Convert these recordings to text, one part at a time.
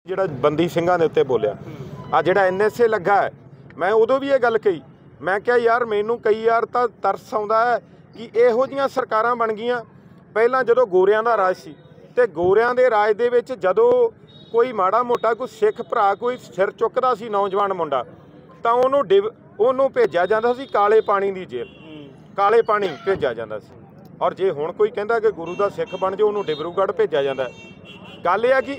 ਜਿਹੜਾ ਬੰਦੀ ਸਿੰਘਾਂ ਦੇ ਉੱਤੇ ਬੋਲਿਆ ਆ ਜਿਹੜਾ ਐਨਐਸਏ ਲੱਗਾ ਹੈ, ਮੈਂ ਉਦੋਂ ਵੀ ਇਹ ਗੱਲ ਕਹੀ। ਮੈਂ ਕਿਹਾ ਯਾਰ ਮੈਨੂੰ ਕਈ ਵਾਰ ਤਾਂ ਤਰਸ ਆਉਂਦਾ ਹੈ ਕਿ ਇਹੋ ਜਿਹੀਆਂ ਸਰਕਾਰਾਂ ਬਣ ਗਈਆਂ। ਪਹਿਲਾਂ ਜਦੋਂ ਗੋਰਿਆਂ ਦਾ ਰਾਜ ਸੀ ਤੇ ਗੋਰਿਆਂ ਦੇ ਰਾਜ ਦੇ ਵਿੱਚ ਜਦੋਂ ਕੋਈ ਮਾੜਾ ਮੋਟਾ ਕੋਈ ਸਿੱਖ ਭਰਾ ਕੋਈ ਸਿਰ ਚੁੱਕਦਾ ਸੀ ਨੌਜਵਾਨ ਮੁੰਡਾ ਤਾਂ ਉਹਨੂੰ ਭੇਜਿਆ ਜਾਂਦਾ ਸੀ ਕਾਲੇ ਪਾਣੀ ਦੀ ਜੇਲ੍ਹ, ਕਾਲੇ ਪਾਣੀ ਭੇਜਿਆ ਜਾਂਦਾ ਸੀ। ਔਰ ਜੇ ਹੁਣ ਕੋਈ ਕਹਿੰਦਾ ਕਿ ਗੁਰੂ ਦਾ ਸਿੱਖ ਬਣ ਜਾਓ ਉਹਨੂੰ ਡਿਬਰੂਗੜ੍ਹ ਭੇਜਿਆ ਜਾਂਦਾ। ਗੱਲ ਇਹ ਆ ਕਿ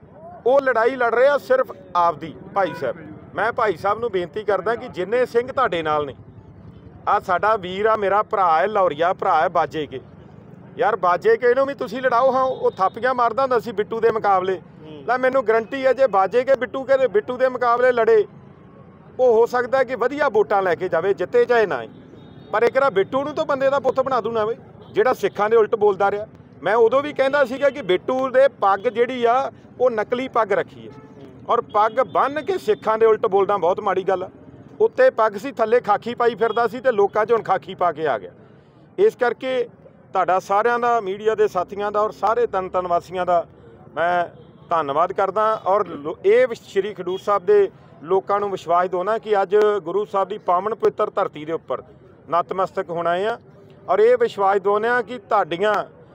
ਉਹ ਲੜਾਈ ਲੜ ਰਹੇ ਆ ਸਿਰਫ ਆਪਦੀ। ਭਾਈ ਸਾਹਿਬ, ਮੈਂ ਭਾਈ ਸਾਹਿਬ ਨੂੰ ਬੇਨਤੀ ਕਰਦਾ ਕਿ ਜਿੰਨੇ ਸਿੰਘ ਤੁਹਾਡੇ ਨਾਲ ਨੇ, ਆ ਸਾਡਾ ਵੀਰ ਆ, ਮੇਰਾ ਭਰਾ ਹੈ, ਲੌਰੀਆ ਭਰਾ ਹੈ ਬਾਜੇ ਕੇ, ਯਾਰ ਬਾਜੇ ਕੇ ਇਹਨੂੰ ਵੀ ਤੁਸੀਂ ਲੜਾਓ। ਹਾਂ, ਉਹ ਥਾਪੀਆਂ ਮਾਰਦਾ ਹੁੰਦਾ ਸੀ ਬਿੱਟੂ ਦੇ ਮੁਕਾਬਲੇ। ਲੈ ਮੈਨੂੰ ਗਰੰਟੀ ਹੈ ਜੇ ਬਾਜੇ ਕੇ ਬਿੱਟੂ ਦੇ ਮੁਕਾਬਲੇ ਲੜੇ, ਉਹ ਹੋ ਸਕਦਾ ਕਿ ਵਧੀਆ ਵੋਟਾਂ ਲੈ ਕੇ ਜਾਵੇ, ਜਿੱਤੇ ਚਾਹੇ ਨਾ। ਪਰ ਇੱਕ ਵਾਰ ਬਿੱਟੂ ਨੂੰ ਤਾਂ ਬੰਦੇ ਦਾ ਪੁੱਤ ਬਣਾ ਦੂ ਨਾ ਬਈ, ਜਿਹੜਾ ਸਿੱਖਾਂ ਦੇ ਉਲਟ ਬੋਲਦਾ ਰਿਹਾ। ਮੈਂ ਉਦੋਂ ਵੀ ਕਹਿੰਦਾ ਸੀਗਾ ਕਿ ਬਿੱਟੂ ਦੇ ਪੱਗ ਜਿਹੜੀ ਆ ਉਹ ਨਕਲੀ ਪੱਗ ਰੱਖੀ ਹੈ, ਔਰ ਪੱਗ ਬੰਨ੍ਹ ਕੇ ਸਿੱਖਾਂ ਦੇ ਉਲਟ ਬੋਲਦਾ ਬਹੁਤ ਮਾੜੀ ਗੱਲ ਆ। ਉੱਤੇ ਪੱਗ ਸੀ, ਥੱਲੇ ਖਾਕੀ ਪਾਈ ਫਿਰਦਾ ਸੀ ਤੇ ਲੋਕਾਂ 'ਚ ਹੁਣ ਖਾਕੀ ਪਾ ਕੇ ਆ ਗਿਆ। ਇਸ ਕਰਕੇ ਤੁਹਾਡਾ ਸਾਰਿਆਂ ਦਾ, ਮੀਡੀਆ ਦੇ ਸਾਥੀਆਂ ਦਾ ਔਰ ਸਾਰੇ ਤਨ ਵਾਸੀਆਂ ਦਾ ਮੈਂ ਧੰਨਵਾਦ ਕਰਦਾ। ਔਰ ਇਹ ਸ਼੍ਰੀ ਖਡੂਰ ਸਾਹਿਬ ਦੇ ਲੋਕਾਂ ਨੂੰ ਵਿਸ਼ਵਾਸ ਦਿਵਾਉਣਾ ਕਿ ਅੱਜ ਗੁਰੂ ਸਾਹਿਬ ਦੀ ਪਾਵਨ ਪਵਿੱਤਰ ਧਰਤੀ ਦੇ ਉੱਪਰ ਨਤਮਸਤਕ ਹੋਣਾ ਆ। ਔਰ ਇਹ ਵਿਸ਼ਵਾਸ ਦਿਵਾਉਂਦੇ ਹਾਂ ਕਿ ਤੁਹਾਡੀਆਂ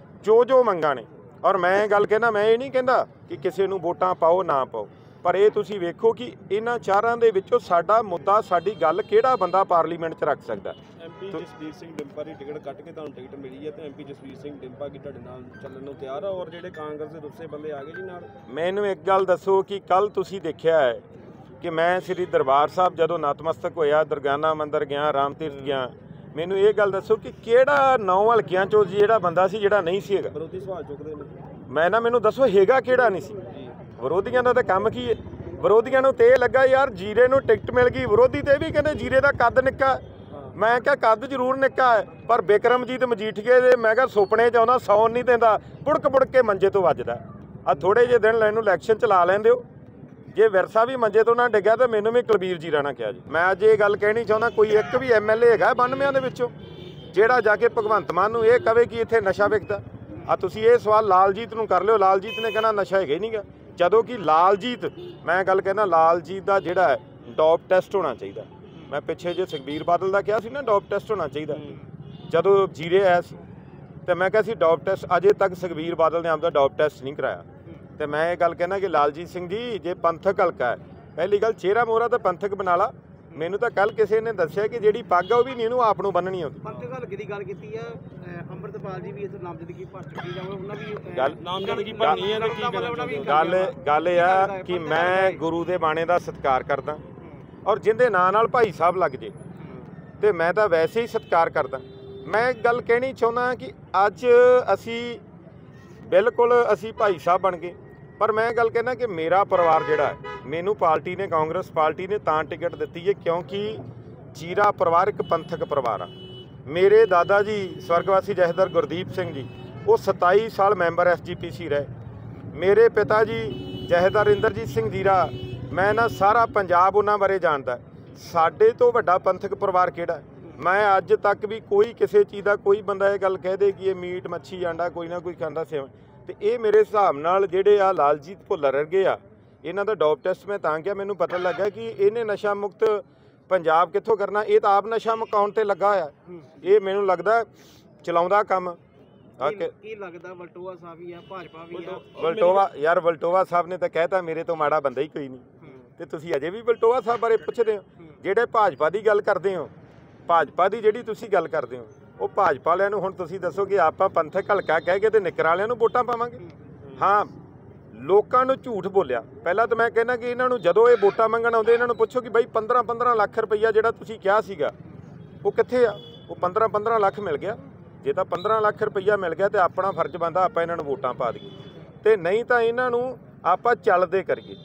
ਜੋ ਮੰਗਾਂ ਨੇ, ਔਰ ਮੈਂ ਇਹ ਗੱਲ ਕਹਿੰਦਾ, ਮੈਂ ਇਹ ਨਹੀਂ ਕਹਿੰਦਾ ਕਿ ਕਿਸੇ ਨੂੰ ਵੋਟਾਂ ਪਾਓ ਨਾ ਪਾਓ, ਪਰ ਇਹ ਤੁਸੀਂ ਵੇਖੋ ਕਿ ਇਹਨਾਂ ਚਾਰਾਂ ਦੇ ਵਿੱਚੋਂ ਸਾਡਾ ਮੁੱਦਾ, ਸਾਡੀ ਗੱਲ ਕਿਹੜਾ ਬੰਦਾ ਪਾਰਲੀਮੈਂਟ 'ਚ ਰੱਖ ਸਕਦਾ। ਐਮਪੀ ਜਸਵੀਰ ਸਿੰਘ ਡਿੰਪਾ ਦੀ ਟਿਕਟ ਕੱਟ ਕੇ ਤੁਹਾਨੂੰ ਟਿਕਟ ਮਿਲੀ ਹੈ ਤੇ ਐਮਪੀ ਜਸਵੀਰ ਸਿੰਘ ਡਿੰਪਾ ਕੀ ਤੁਹਾਡੇ ਨਾਲ ਚੱਲਣ ਨੂੰ ਤਿਆਰ ਆ? ਔਰ ਜਿਹੜੇ ਕਾਂਗਰਸ ਦੇ ਦੂਸਰੇ ਬੰਦੇ ਆ ਗਏ ਜੀ ਨਾਲ? ਮੈਨੂੰ ਇੱਕ ਗੱਲ ਦੱਸੋ ਕਿ ਕੱਲ ਤੁਸੀਂ ਦੇਖਿਆ ਹੈ ਕਿ ਮੈਂ ਸ੍ਰੀ ਦਰਬਾਰ ਸਾਹਿਬ ਜਦੋਂ ਨਤਮਸਤਕ ਹੋਇਆ, ਦੁਰਗਿਆਨਾ ਮੰਦਿਰ ਗਿਆ, ਰਾਮ ਤੀਰਥ ਗਿਆ, ਮੈਨੂੰ ਇਹ ਗੱਲ ਦੱਸੋ ਕਿ ਕਿਹੜਾ 9 ਹਲਕਿਆਂ 'ਚੋਂ ਜਿਹੜਾ ਬੰਦਾ ਸੀ ਜਿਹੜਾ ਨਹੀਂ ਸੀ ਹੈਗਾ? ਵਿਰੋਧੀ ਸਵਾਲ ਚੁੱਕਦੇ ਨੇ। ਮੈਨੂੰ ਦੱਸੋ ਹੈਗਾ ਕਿਹੜਾ ਨਹੀਂ ਸੀ? ਵਿਰੋਧੀਆਂ ਦਾ ਤਾਂ ਕੰਮ ਕੀ ਹੈ? ਵਿਰੋਧੀਆਂ ਨੂੰ ਤੇ ਇਹ ਲੱਗਾ ਯਾਰ ਜੀਰੇ ਨੂੰ ਟਿਕਟ ਮਿਲ ਗਈ। ਵਿਰੋਧੀ ਤੇ ਵੀ ਕਹਿੰਦੇ ਜੀਰੇ ਦਾ ਕੱਦ ਨਿੱਕਾ। ਮੈਂ ਕਿਹਾ ਕੱਦ ਜ਼ਰੂਰ ਨਿੱਕਾ ਹੈ, ਪਰ ਬਿਕਰਮਜੀਤ ਮਜੀਠੀਏ ਦੇ ਮੈਂ ਕਿਹਾ ਸੁਪਨੇ 'ਚ ਆਉਂਦਾ, ਸੌਣ ਨਹੀਂ ਦਿੰਦਾ, ਬੁੜਕ ਕੇ ਮੰਜੇ ਤੋਂ ਵੱਜਦਾ। ਆ ਥੋੜ੍ਹੇ ਜਿਹੇ ਦਿਨ ਲੈਨੂੰ ਇਲੈਕਸ਼ਨ ਚਲਾ ਲੈਂਦੇ ਹੋ। ਜੇ ਵਿਰਸਾ ਵੀ ਮੰਜੇ ਤੋਂ ਨਾ ਡਿੱਗਿਆ ਤਾਂ ਮੈਨੂੰ ਵੀ ਕੁਲਬੀਰ ਜੀ ਰਾਣਾ ਕਿਹਾ ਜੀ। ਮੈਂ ਅੱਜ ਇਹ ਗੱਲ ਕਹਿਣੀ ਚਾਹੁੰਦਾ, ਕੋਈ ਇੱਕ ਵੀ ਐਮਐਲਏ ਹੈਗਾ 92 ਦੇ ਵਿੱਚੋਂ ਜਿਹੜਾ ਜਾ ਕੇ ਭਗਵੰਤ ਮਾਨ ਨੂੰ ਇਹ ਕਵੇ ਕਿ ਇੱਥੇ ਨਸ਼ਾ ਵਿਕਦਾ? ਆ ਤੁਸੀਂ ਇਹ ਸਵਾਲ ਲਾਲਜੀਤ ਨੂੰ ਕਰ ਲਿਓ, ਲਾਲਜੀਤ ਨੇ ਕਹਿਣਾ ਨਸ਼ਾ ਹੈਗਾ ਹੀ ਨਹੀਂਗਾ। ਜਦੋਂ ਕਿ ਲਾਲਜੀਤ, ਮੈਂ ਗੱਲ ਕਹਿੰਦਾ ਲਾਲਜੀਤ ਦਾ ਜਿਹੜਾ ਹੈ ਡੋਪ ਟੈਸਟ ਹੋਣਾ ਚਾਹੀਦਾ। ਮੈਂ ਪਿੱਛੇ ਜੇ ਸੁਖਬੀਰ ਬਾਦਲ ਦਾ ਕਿਹਾ ਸੀ ਨਾ ਡੋਪ ਟੈਸਟ ਹੋਣਾ ਚਾਹੀਦਾ, ਜਦੋਂ ਜੀਰੇ ਆਇਆ ਸੀ ਤੇ ਮੈਂ ਕਿਹਾ ਸੀ ਡੋਪ ਟੈਸਟ, ਅਜੇ ਤੱਕ ਸੁਖਬੀਰ ਬਾਦਲ ਨੇ ਆਪਦਾ ਡੋਪ ਟੈਸਟ ਨਹੀਂ ਕਰਾਇਆ। ਤੇ ਮੈਂ ਇਹ ਗੱਲ ਕਹਿਣਾ ਕਿ ਲਾਲਜੀਤ ਸਿੰਘ ਜੀ, ਜੇ ਪੰਥਕ ਹਲਕਾ ਹੈ, ਪਹਿਲੀ ਗੱਲ ਚਿਹਰਾ ਮੋਹਰਾ ਤਾਂ ਪੰਥਕ ਬਣਾ ਲਾ। ਮੈਨੂੰ ਤਾਂ ਕੱਲ ਕਿਸੇ ਨੇ ਦੱਸਿਆ ਕਿ ਜਿਹੜੀ ਪੱਗ ਆ ਉਹ ਵੀ ਨਹੀਂ ਇਹਨੂੰ ਆਪ ਨੂੰ ਬੰਨਣੀ ਆਉਂਦੀ। ਪੰਥਕ ਹਲਕੇ ਦੀ ਗੱਲ ਕੀਤੀ ਆ, ਅੰਮ੍ਰਿਤਪਾਲ ਜੀ ਵੀ ਇਸ ਨਾਮਜ਼ਦਗੀ ਭਰ ਚੁੱਕੀ ਜਾਵੇ, ਉਹਨਾਂ ਵੀ ਨਾਮਜ਼ਦਗੀ ਭਰਨੀ ਹੈ ਤੇ ਕੀ ਕਰਨਾ? ਗੱਲ ਇਹ ਆ ਕਿ ਮੈਂ ਗੁਰੂ ਦੇ ਬਾਣੇ ਦਾ ਸਤਿਕਾਰ ਕਰਦਾ, ਔਰ ਜਿਹਦੇ ਨਾਂ ਨਾਲ ਭਾਈ ਸਾਹਿਬ ਲੱਗ ਜੇ ਤੇ ਮੈਂ ਤਾਂ ਵੈਸੇ ਹੀ ਸਤਿਕਾਰ ਕਰਦਾ। ਮੈਂ ਗੱਲ ਕਹਿਣੀ ਚਾਹੁੰਦਾ ਕਿ ਅੱਜ ਅਸੀਂ ਬਿਲਕੁਲ ਅਸੀਂ ਭਾਈ ਸਾਹਿਬ ਬਣ ਗਏ, ਪਰ ਮੈਂ ਗੱਲ ਕਹਿੰਦਾ ਕਿ ਮੇਰਾ ਪਰਿਵਾਰ ਜਿਹੜਾ ਹੈ, ਮੈਨੂੰ ਪਾਰਟੀ ਨੇ, ਕਾਂਗਰਸ ਪਾਰਟੀ ਨੇ ਤਾਂ ਟਿਕਟ ਦਿੱਤੀ ਹੈ ਕਿਉਂਕਿ ਜੀਰਾ ਪਰਿਵਾਰ ਇੱਕ ਪੰਥਕ ਪਰਿਵਾਰ ਆ। ਮੇਰੇ ਦਾਦਾ ਜੀ ਸਵਰਗਵਾਸੀ ਜਥੇਦਾਰ ਗੁਰਦੀਪ ਸਿੰਘ ਜੀ, ਉਹ 27 ਸਾਲ ਮੈਂਬਰ SGPC ਰਹੇ। ਮੇਰੇ ਪਿਤਾ ਜੀ ਜਥੇਦਾਰ ਇੰਦਰਜੀਤ ਸਿੰਘ ਜੀਰਾ, ਮੈਂ ਨਾ ਸਾਰਾ ਪੰਜਾਬ ਉਹਨਾਂ ਬਾਰੇ ਜਾਣਦਾ। ਸਾਡੇ ਤੋਂ ਵੱਡਾ ਪੰਥਕ ਪਰਿਵਾਰ ਕਿਹੜਾ? ਮੈਂ ਅੱਜ ਤੱਕ ਵੀ ਕੋਈ ਕਿਸੇ ਚੀਜ਼ ਦਾ ਕੋਈ ਬੰਦਾ ਇਹ ਗੱਲ ਕਹਿ ਦੇ ਕਿ ਇਹ ਮੀਟ ਮੱਛੀ ਆਂਡਾ ਕੋਈ ਨਾ ਕੋਈ ਖਾਂਦਾ ਸੇਵਾ, ਤੇ ਇਹ ਮੇਰੇ ਹਿਸਾਬ ਨਾਲ ਜਿਹੜੇ ਆ ਲਾਲਜੀਤ ਭੁੱਲਰ ਵਰਗੇ ਆ, ਇਹਨਾਂ ਦਾ ਡੋਪ ਟੈਸਟ ਮੈਂ ਤਾਂ ਕਿਹਾ, ਮੈਨੂੰ ਪਤਾ ਲੱਗਾ ਕਿ ਇਹਨੇ ਨਸ਼ਾ ਮੁਕਤ ਪੰਜਾਬ ਕਿੱਥੋਂ ਕਰਨਾ। ਇਹ ਤਾਂ ਆਪ ਨਸ਼ਾ ਮੁਕਾਉਣ ਤੇ ਲੱਗਾ ਹੋਇਆ। ਇਹ ਮੈਨੂੰ ਲੱਗਦਾ ਚਲਾਉਂਦਾ ਕੰਮ। ਕੀ ਲੱਗਦਾ ਵਲਟੋਆ ਸਾਹਿਬ ਵੀ ਆ, ਭਾਜਪਾ ਵੀ ਆ? ਵਲਟੋਆ ਸਾਹਿਬ ਨੇ ਤਾਂ ਕਹਿਤਾ ਮੇਰੇ ਤੋਂ ਮਾੜਾ ਬੰਦਾ ਹੀ ਕੋਈ ਨਹੀਂ, ਤੇ ਤੁਸੀਂ ਅਜੇ ਵੀ ਵਲਟੋਆ ਸਾਹਿਬ ਬਾਰੇ ਪੁੱਛਦੇ ਹੋ। ਜਿਹੜੇ ਭਾਜਪਾ ਦੀ ਗੱਲ ਕਰਦੇ ਹੋ, ਭਾਜਪਾ ਦੀ ਜਿਹੜੀ ਤੁਸੀਂ ਗੱਲ ਕਰਦੇ ਹੋ, ਉਹ ਭਾਜਪਾ ਵਾਲਿਆਂ ਨੂੰ ਹੁਣ ਤੁਸੀਂ ਦੱਸੋ ਕਿ ਆਪਾਂ ਪੰਥਕ ਹਲਕਾ ਕਹਿ ਕੇ ਤੇ ਨਿੱਕਰ ਵਾਲਿਆਂ ਨੂੰ ਵੋਟਾਂ ਪਾਵਾਂਗੇ? ਹਾਂ, ਲੋਕਾਂ ਨੂੰ ਝੂਠ ਬੋਲਿਆ। ਪਹਿਲਾਂ ਤਾਂ ਮੈਂ ਕਹਿੰਦਾ ਕਿ ਇਹਨਾਂ ਨੂੰ ਜਦੋਂ ਇਹ ਵੋਟਾਂ ਮੰਗਣ ਆਉਂਦੇ, ਇਹਨਾਂ ਨੂੰ ਪੁੱਛੋ ਕਿ ਬਾਈ 15 ਲੱਖ ਰੁਪਈਆ ਜਿਹੜਾ ਤੁਸੀਂ ਕਿਹਾ ਸੀਗਾ ਉਹ ਕਿੱਥੇ ਆ? ਉਹ 15 ਲੱਖ ਮਿਲ ਗਿਆ? ਜੇ ਤਾਂ 15 ਲੱਖ ਰੁਪਈਆ ਮਿਲ ਗਿਆ ਤੇ ਆਪਣਾ ਫਰਜ਼ ਬਣਦਾ ਆਪਾਂ ਇਹਨਾਂ ਨੂੰ ਵੋਟਾਂ ਪਾ ਦਈਏ, ਤੇ ਨਹੀਂ ਤਾਂ ਇਹਨਾਂ ਨੂੰ ਆਪਾਂ ਚੱਲਦੇ ਕਰੀਏ।